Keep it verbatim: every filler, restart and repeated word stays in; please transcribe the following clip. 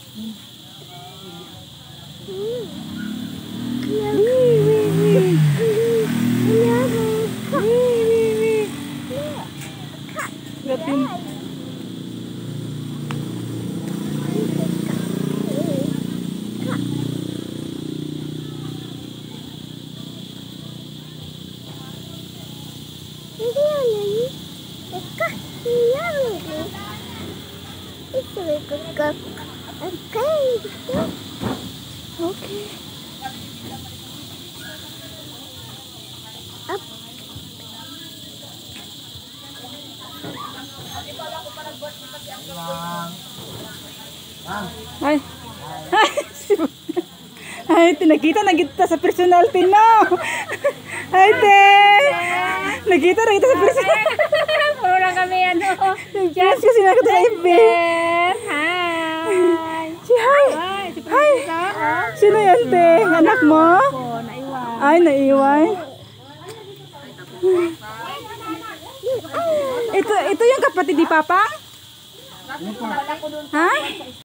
Gatin. Okay. Up. Ay. Ay, tinagita na kita sa personal tino. Ay, te. Nagkita na kita sa personal. Puro lang kami ano. Yes, kasi nakita sa F B. Hi. Si Hi. Hi. Si Hi. Princesa. Sino yan, te? Anak mo? Oh, naiwan. Ay, naiwan. Ito, ito yung kapatid ni Papa? Ha?